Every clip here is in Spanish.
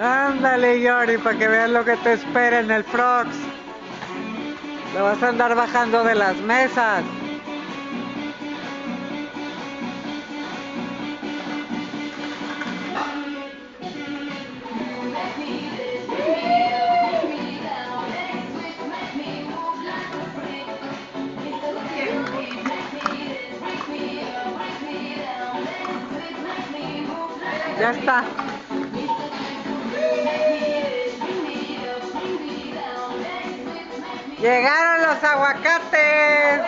Ándale, Yori, para que veas lo que te espera en el Frogs. Lo vas a andar bajando de las mesas. Ya está. Llegaron los aguacates.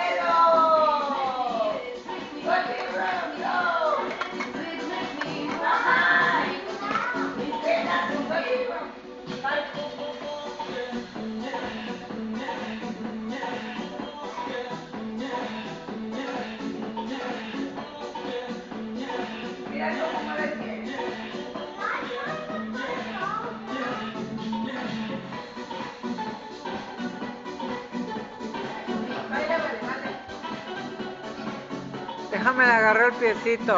Mira cómo mueve el pie. Déjame le agarrar el piecito.